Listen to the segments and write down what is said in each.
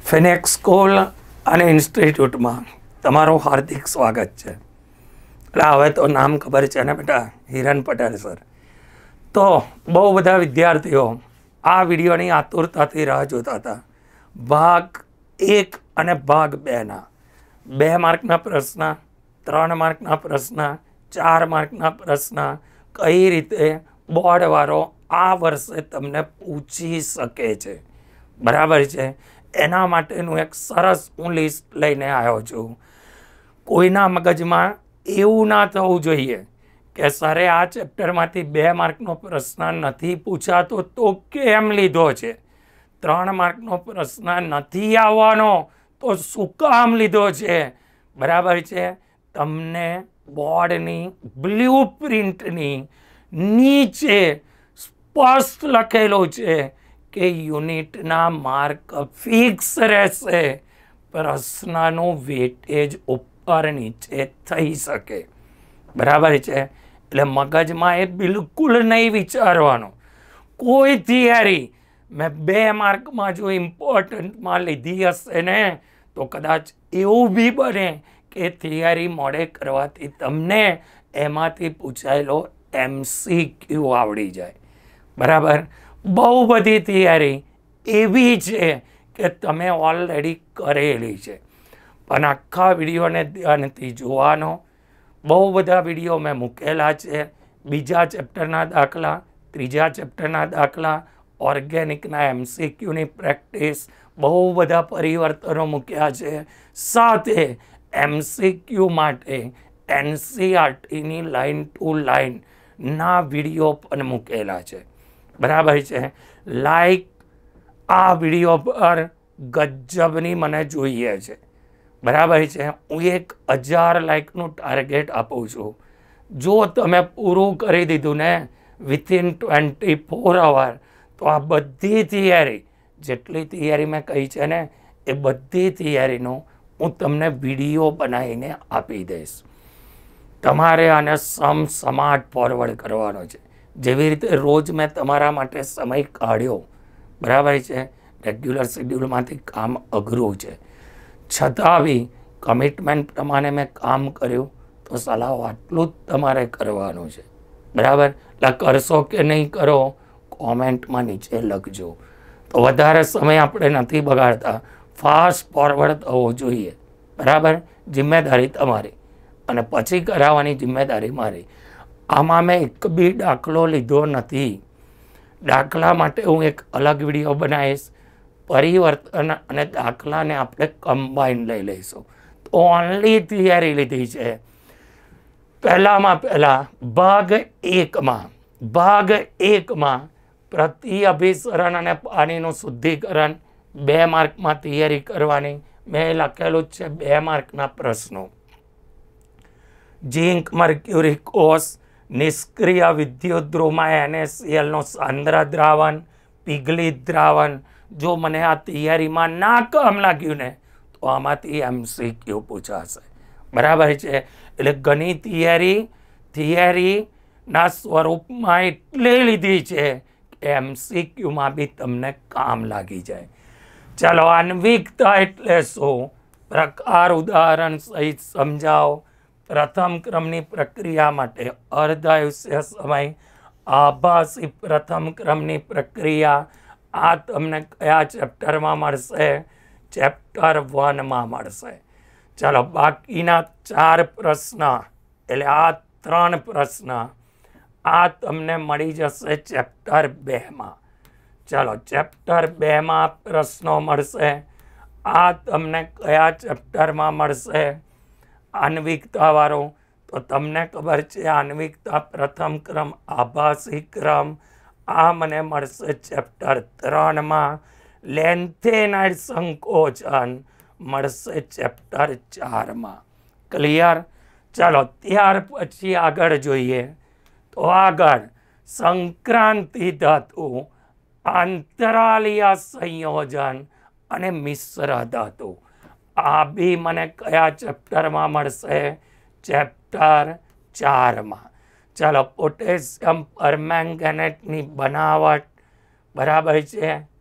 Phoenix school અને ઇન્સ્ટિટ્યૂટમાં તમારું હાર્દિક સ્વાગત છે. એટલે હવે તો નામ ખબર છે ને બેટા, હિરન પટેલ સર. તો બહુ બધા વિદ્યાર્થીઓ આ વિડીયોની આતુરતાથી રાહ જોતા હતા. ભાગ 1 અને ભાગ 2ના 2 માર્કના પ્રશ્ન, 3 માર્કના પ્રશ્ન, 4 માર્કના પ્રશ્ન કઈ રીતે બોર્ડવાળો આ વર્ષે તમને પૂછી શકે છે, બરાબર છે. એના માટેનું એક સરસ હું લિસ્ટ લઈને આવ્યો છું. કોઈના મગજમાં એવું ના થવું જોઈએ કે સરે આ ચેપ્ટરમાંથી 2 માર્કનો પ્રશ્ન નથી પૂછાતો તો કેમ લીધો છે, 3 માર્કનો પ્રશ્ન નથી આવવાનો તો શું કામ લીધો છે, બરાબર છે. તમને બોર્ડની બ્લુ પ્રિન્ટની નીચે સ્પષ્ટ લખેલું છે કે યુનિટના માર્ક ફિક્સ રહેશે, પ્રશ્નનું વેટેજ ઉપર નીચે થઈ શકે, બરાબર છે. એટલે મગજમાં એ બિલકુલ નહીં વિચારવાનું. કોઈ થિયરી મેં 2 માર્કમાં જો ઇમ્પોર્ટન્ટમાં લીધી હશે ને તો કદાચ એવું બી બને કે થિયરી મોડે કરવાથી તમને એમાંથી પૂછાયેલો MCQ આવડી જાય, બરાબર. બહુ બધી થિયરી એવી છે કે તમે ઓલરેડી કરેલી છે, પણ આખા વિડીયોને ધ્યાનથી જોવાનો. બહુ બધા વિડીયો મેં મૂકેલા છે. 2જા ચેપ્ટરના દાખલા, 3જા ચેપ્ટરના દાખલા, ઓર્ગેનિકના MCQની પ્રેક્ટિસ, બહુ બધા પરિવર્તનો મૂક્યા છે. સાથે MCQ માટે NCERTની લાઇન ટુ લાઇનના વિડીયો પણ મૂકેલા છે, બરાબર છે. લાઈક આ વિડીયો પર ગજબની મને જોઈએ છે, બરાબર છે. હું 1000 લાઈકનું ટાર્ગેટ આપું છું. જો તમે પૂરું કરી દીધું ને વિથિન 24 અવર તો આ બધી થિયરી, જેટલી થિયરી મેં કહી છે ને એ બધી થિયરીનો હું તમને વિડીયો બનાવીને આપી દઈશ. તમારે આને સમાટ ફોરવર્ડ કરવાનો છે. જેવી રીતે રોજ મેં તમારા માટે સમય કાઢ્યો, બરાબર છે. રેગ્યુલર શેડ્યુલમાંથી કામ અઘરું છે, છતાં બી કમિટમેન્ટ પ્રમાણે મેં કામ કર્યું તો સલાહ આટલું જ તમારે કરવાનું છે, બરાબર. એટલે કરશો કે નહીં કરો કોમેન્ટમાં નીચે લખજો. તો વધારે સમય આપણે નથી બગાડતા, ફાસ્ટ ફોરવર્ડ થવો જોઈએ, બરાબર. જિમ્મેદારી તમારી અને પછી કરાવવાની જિમ્મેદારી મારી. આમાં મેં એક બી દાખલો લીધો નથી. દાખલા માટે હું એક અલગ વિડીયો બનાવીશ. પરિવર્તન અને દાખલાને આપણે કમ્બાઈન લઈ લઈશું. તો ઓનલી થિયરી લીધી છે. પહેલાં ભાગ 1માં પ્રતિ અભિસરણ અને પાણીનું શુદ્ધિકરણ 2 માર્કમાં થિયરી કરવાની. મેં લખેલું જ છે 2 માર્કના પ્રશ્નો. ઝીંક મર્ક્યુરી કોષ, નિષ્ક્રિય વિદ્યુત ધ્રુવમાં NaCl નો સાંદ્ર દ્રાવણ, પીગલિત દ્રાવણ. જો મને આ થિયરીમાં ના કામ લાગ્યું ને તો આમાંથી MCQ પૂછાશે, બરાબર છે. એટલે ઘણી થિયરીના સ્વરૂપમાં એટલે લીધી છે કે MCQમાં બી તમને કામ લાગી જાય. ચાલો, આન્વિકતા એટલે શું, પ્રકાર ઉદાહરણ સહિત સમજાવો. પ્રથમ ક્રમની પ્રક્રિયા માટે અર્ધાયુષ્ય સમય, આભાસી પ્રથમ ક્રમની પ્રક્રિયા. આ તમને કયા ચેપ્ટરમાં મળશે? ચેપ્ટર 1માં મળશે. ચાલો, બાકીના 4 પ્રશ્ન એટલે આ 3 પ્રશ્ન આ તમને મળી જશે ચેપ્ટર 2માં. ચાલો, ચેપ્ટર 2માં પ્રશ્નો મળશે. આ તમને કયા ચેપ્ટરમાં મળશે? આન્વિકતા વાળો. તો તમને ખબર છે આન્વિકતા પ્રથમ ક્રમ, આભાસી ક્રમ. આ મને મળશે ચેપ્ટર 3માં. લેન્થેનાઇડ સંકોચન મળશે ચેપ્ટર 4માં. ક્લિયર? ચાલો, ત્યાર પછી આગળ જોઈએ. તો આગળ સંક્રાંતિ ધાતુ, આંતરાલીય સંયોજન અને મિશ્ર ધાતુ. આ બી મને કયા ચેપ્ટરમાં મળશે? ચેપ્ટર 4માં. ચાલો, પોટેશિયમ પરમેંગનેટની બનાવટ, બરાબર છે.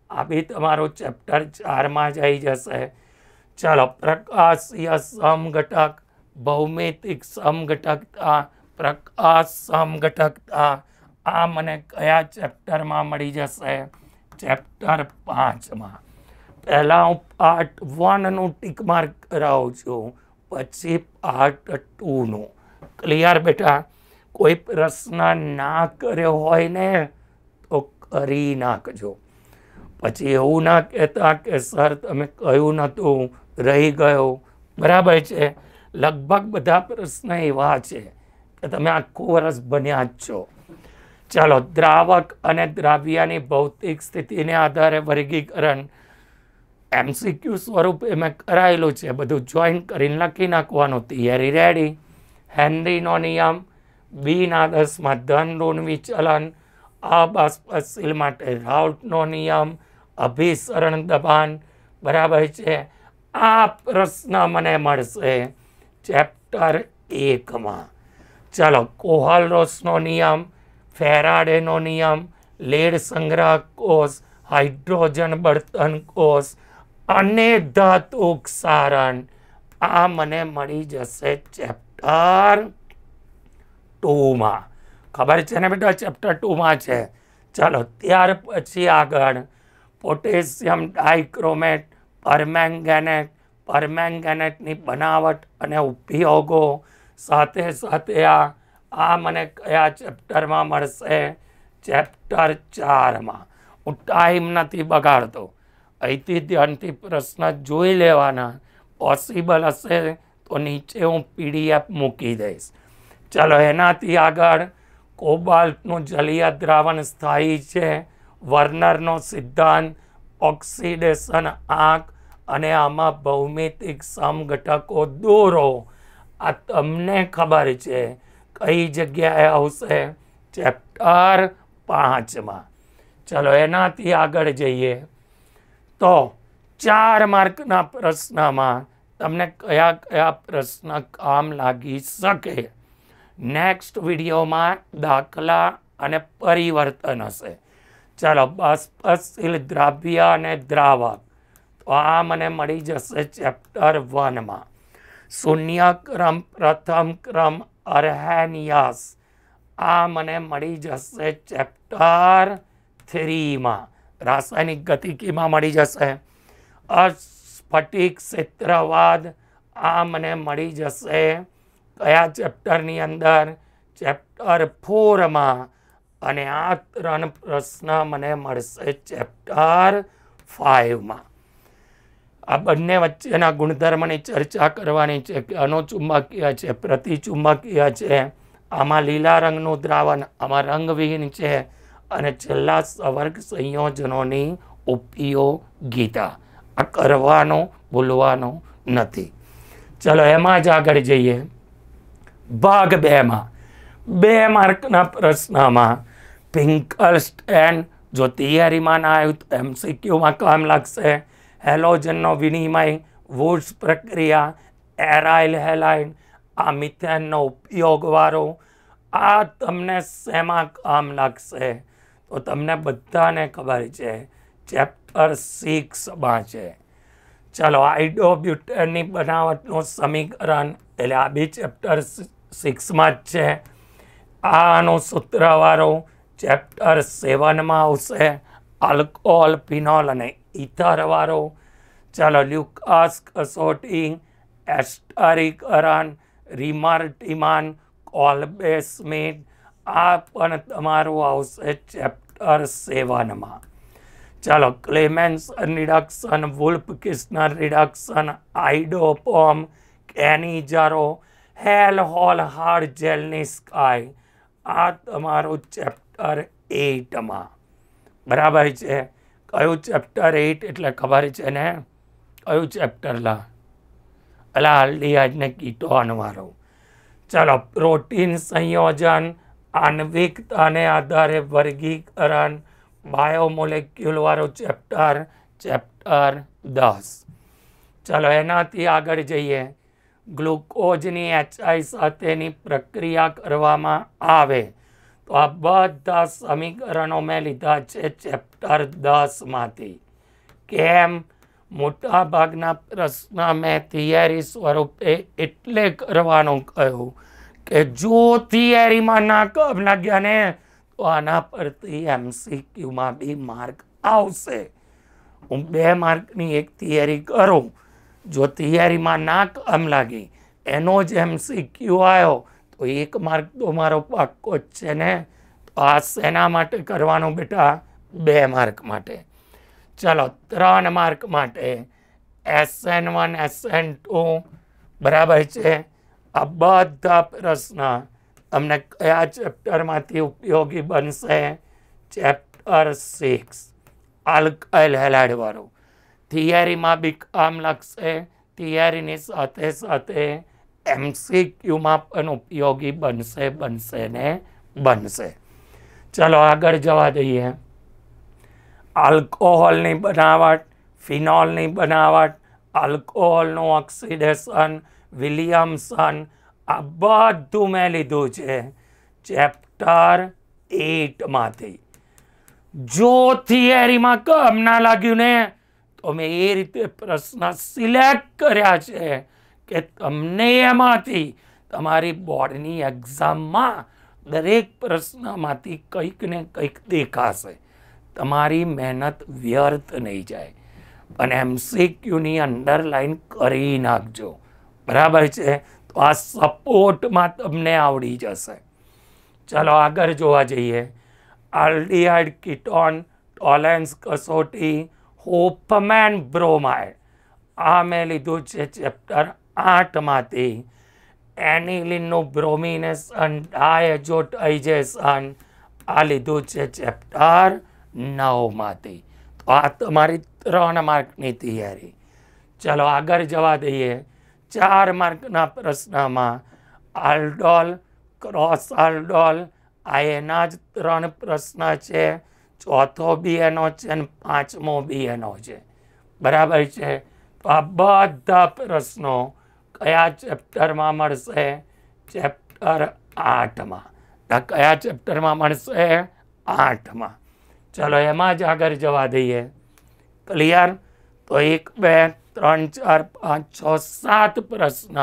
આ બી તમારું ચેપ્ટર 4માં જ આવી જશે. ચાલો, પ્રકાશીય સમઘટક, ભૌમિતિક સમઘટકતા, પ્રકાશ સમઘટકતા, આ મને કયા ચેપ્ટરમાં મળી જશે? ચેપ્ટર 5માં. પહેલા હું પાર્ટ 1નું ટીક માર્ક કરાવું છું, પછી પાર્ટ 2નું. ક્લિયર બેટા? કોઈ પ્રશ્ન ના કર્યો હોય ને તો કરી નાખજો. પછી એવું ના કહેતા કે સર તમે કહ્યું નહોતું, રહી ગયો. બરાબર છે? લગભગ બધા પ્રશ્ન એવા છે કે તમે આખું વર્ષ બન્યા જ છો. ચાલો, દ્રાવક અને દ્રાવ્યની ભૌતિક સ્થિતિને આધારે વર્ગીકરણ MCQ સ્વરૂપે મેં કરાયેલું છે. બધું જોઈન કરીને લખી નાખવાનું. Theory ready. હેનરીનો નિયમ, બીના 10માં ધન ઋણ વિચલન, અબાષ્પશીલ માટે રાઉટનો નિયમ, અભિસરણ દબાણ. બરાબર છે? આ પ્રશ્ન મને મળશે ચેપ્ટર 1માં. ચાલો, કોહલરોસનો નિયમ, ફેરાડેનો નિયમ, લેડ સંગ્રહ કોષ, હાઇડ્રોજન બળતણ કોષ અને ધાતુ ક્ષારણ, આ મને મળી જશે ચેપ્ટર 2માં. ખબર છે ને બેટા? ચેપ્ટર 2માં છે. ચાલો, ત્યાર પછી આગળ પોટેશિયમ ડાઇક્રોમેટ, પરમેંગેનેટ, પરમેંગેનેટની બનાવટ અને ઉપયોગો, સાથે સાથે આ મને કયા ચેપ્ટરમાં મળશે? ચેપ્ટર 4માં. હું ટાઈમ નથી બગાડતો, અહીંથી ધ્યાનથી પ્રશ્ન જોઈ લેવાના. પોસિબલ હશે તો નીચે હું PDF મૂકી દઈશ. ચાલો, એનાથી આગળ કોબાલ્ટનું જલીય દ્રાવણ સ્થાયી છે, વર્નરનો સિદ્ધાંત, ઓક્સિડેશન આંક અને આમાં ભૌમિતિક સમઘટકો દોરો. આ તમને ખબર છે કઈ જગ્યાએ આવશે? ચેપ્ટર 5માં. ચલો, એનાથી આગળ જઈએ તો 4 માર્કના પ્રશ્નમાં તમને કયા કયા પ્રશ્ન કામ લાગી શકે? નેક્સ્ટ વિડીયોમાં દાખલા અને પરિવર્તન હશે. ચાલો, બાષ્પશીલ દ્રાવ્ય અને દ્રાવક, તો આ મને મળી જશે ચેપ્ટર 1માં. શૂન્ય ક્રમ, પ્રથમ ક્રમ, અર્હેનિયસ, આ મને મળી જશે ચેપ્ટર 3માં. રાસાયણિક ગતિકીમાં મળી જશે. અસ્ફટિક ક્ષેત્રવાદ, આ મને મળી જશે કયા ચેપ્ટરની અંદર? ચેપ્ટર 4માં. અને આ 3 પ્રશ્ન મને મળશે ચેપ્ટર 5માં. આ બંને વચ્ચેના ગુણધર્મની ચર્ચા કરવાની છે કે અનુચુંબકીય છે, પ્રતિચુંબકીય છે, આમાં લીલા રંગનું દ્રાવણ, આમાં રંગવિહીન છે, અને છેલ્લા સવર્ગ સંયોજનોની ઉપયોગિતા. આ કરવાનો ભૂલવાનો નથી. ચલો, એમાં જ આગળ જઈએ. ભાગ 2માં 2 માર્કના પ્રશ્નમાં ફિંકલસ્ટેન, જો થિયરીમાં ના આવ્યું તો MCQમાં કામ લાગશે. હેલોજનનો વિનિમય, વુડ્સ પ્રક્રિયા, એરાઇલ હેલાઇડ, આ મિથેનનો ઉપયોગવાળો, આ તમને શેમાં કામ લાગશે? તો તમને બધાને ખબર છે ચેપ્ટર 6માં છે. ચાલો, આઇડોબ્યુટેનની બનાવટનું સમીકરણ, એટલે આ બી ચેપ્ટર 6માં જ છે. આનું સૂત્રવાળો ચેપ્ટર 7માં આવશે. આલ્કોહોલ, ફિનોલ અને ઇથરવાળો. ચાલો, લ્યુકાસ કસોટી, એસ્ટરીકરણ, રિમર્ટિમાન, કોલ્બે સ્મિથ, આ પણ તમારું આવશે ચેપ્ટર 7માં. ચાલો, ક્લેમેન્સન રિડક્શન, વુલ્ફ-કિસ્નર રિડક્શન, આઇડોપોમ, કેનિજારો, હેલ-હોલ હાર્ડ જેલની સ્કાય, આ તમારું ચેપ્ટર 8માં. બરાબર છે? કયું ચેપ્ટર 8 એટલે ખબર છે ને? કયું ચેપ્ટર? અલા, આલ્ડીહાઇડને કીટોનવાળો. ચાલો, પ્રોટીન સંયોજન, આણ્વિકતાને આધારે વર્ગીકરણ, બાયોમોલેક્યુલ વાળો ચેપ્ટર, ચેપ્ટર 10. ચાલો, એનાથી આગળ જઈએ. ગ્લુકોઝની HI સાથેની પ્રક્રિયા કરવામાં આવે તો આ બધા સમીકરણો મેં લીધા છે ચેપ્ટર 10માંથી. કેમ મોટા ભાગના પ્રશ્ન મેં થિયરી સ્વરૂપે એટલે કરવાનું કહ્યું કે જો થિયરીમાં ના કમ લાગ્યા ને તો આના પરથી MCQમાં બી માર્ક આવશે. હું 2 માર્કની એક થિયરી કરું, જો થિયરીમાં ના કમ લાગી એનો જ MCQ આવ્યો તો 1 માર્ક તો મારો પાક્કો જ છે ને. તો આ શેના માટે કરવાનું બેટા? 2 માર્ક માટે. ચલો 3 માર્ક માટે SN1 SN2 બરાબર છે. આ બધા પ્રશ્ન તમને કયા ચેપ્ટરમાંથી ઉપયોગી બનશે? ચેપ્ટર 6 આલ્કાઇલ હેલાઇડ વાળું. થિયરીમાં બી કામ લાગશે, થિયરીની સાથે સાથે MCQમાં પણ ઉપયોગી બનશે ને બનશે. ચલો આગળ જવા દઈએ. આલ્કોહોલની બનાવટ, ફિનોલની બનાવટ, આલ્કોહોલનું ઓક્સિડેશન, વિલિયમસન, આ બધું મેં લીધું છે ચેપ્ટર 8માંથી. જો થિયરીમાં કમ ના લાગ્યું ને તો મેં એ રીતે પ્રશ્ન સિલેક્ટ કર્યા છે કે તમને એમાંથી તમારી બોર્ડની એક્ઝામમાં દરેક પ્રશ્નમાંથી કંઈક ને કંઈક દેખાશે. તમારી મહેનત વ્યર્થ નહીં જાય. અને MCQની અંડરલાઈન કરી નાખજો. બરાબર છે? તો આ સપોર્ટમાં તમને આવડી જશે. ચલો આગળ જોવા જઈએ. આલ્ડીહાઇડ કીટોન ટોલેન્સ કસોટી, હોફમેન બ્રોમાઇડ, આ મેં લીધું છે ચેપ્ટર 8માંથી. એનિલિનનું બ્રોમિનેશન, ડાયઝોટાઇઝેશન, આ લીધું છે ચેપ્ટર 9માંથી. તો આ તમારી 3 માર્કની તૈયારી. ચલો આગળ જવા દઈએ. 4 માર્કના પ્રશ્નમાં આલ્ડોલ, ક્રોસ આલ્ડોલ, આ એના જ 3 પ્રશ્ન છે. ચોથો બી એનો છે અને 5મો બી એનો છે. બરાબર છે? તો આ બધા પ્રશ્નો કયા ચેપ્ટરમાં મળશે? ચેપ્ટર 8માં. કયા ચેપ્ટરમાં મળશે? 8માં. ચલો એમાં જ આગળ જવા દઈએ. ક્લિયર? તો 1 2 3 4 5 6 7 પ્રશ્ન,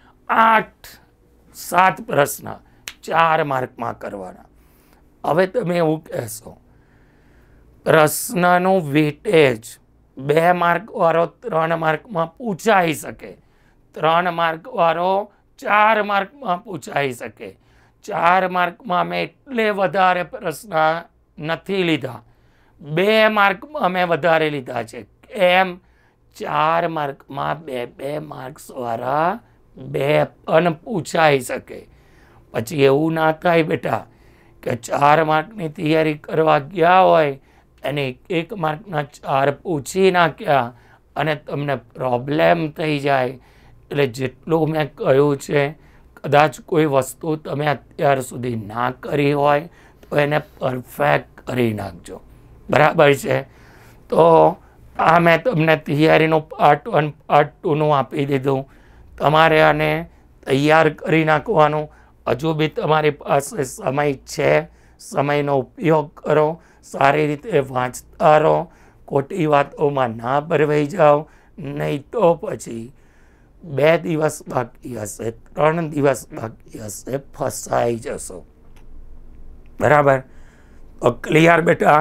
7 પ્રશ્ન 4 માર્કમાં કરવાના. હવે તમે એવું કહેશો પ્રશ્નનું વેટેજ 2 માર્ક વાળો 3 માર્કમાં પૂછાઈ શકે, 3 માર્ક વાળો 4 માર્કમાં પૂછાઈ શકે. 4 માર્કમાં મેં એટલે વધારે પ્રશ્ન નથી લીધા, 2 માર્કમાં મેં વધારે લીધા છે. કેમ? 4 માર્કમાં 2 માર્ક્સ વાળા 2 પણ પૂછાઈ શકે. પછી એવું ના થાય બેટા કે 4 માર્કની તૈયારી કરવા ગયા હોય અને 1 માર્કના 4 પૂછી નાખ્યા અને તમને પ્રોબ્લેમ થઈ જાય. એટલે જેટલું મેં કહ્યું છે, કદાચ કોઈ વસ્તુ તમે અત્યાર સુધી ના કરી હોય તો એને પરફેક્ટ કરી નાખજો. બરાબર છે? તો આ મેં તમને તૈયારીનું પાર્ટ 1 પાર્ટ 2નું આપી દીધું. તમારે આને તૈયાર કરી નાખવાનું. હજુ બી તમારી પાસે સમય છે, સમયનો ઉપયોગ કરો, સારી રીતે વાંચતા રહો, ખોટી વાતોમાં ના ભરવાઈ જાઓ. નહીં તો પછી 2 દિવસ બાકી હશે, 3 દિવસ બાકી હશે, ફસાઈ જશો. બરાબર? તો ક્લિયર બેટા?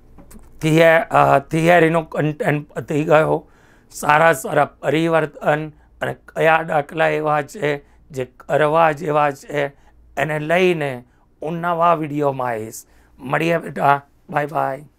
થિયરીનો કન્ટેન્ટ પતી ગયો. સારા પરિવર્તન અને કયા દાખલા એવા છે જે કરવા જેવા છે એને લઈને હું નવા વિડીયોમાં આવીશ. મળીએ બેટા. Bye by.